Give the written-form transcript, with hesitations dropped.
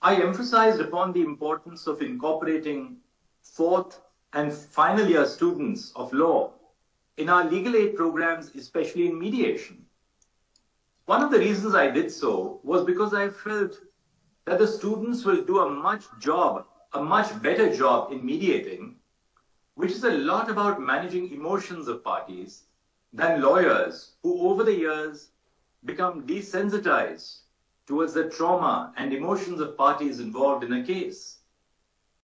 I emphasized upon the importance of incorporating fourth and final year students of law in our legal aid programs, especially in mediation. One of the reasons I did so was because I felt that the students will do a much better job in mediating, which is a lot about managing emotions of parties, than lawyers who over the years become desensitized towards the trauma and emotions of parties involved in a case.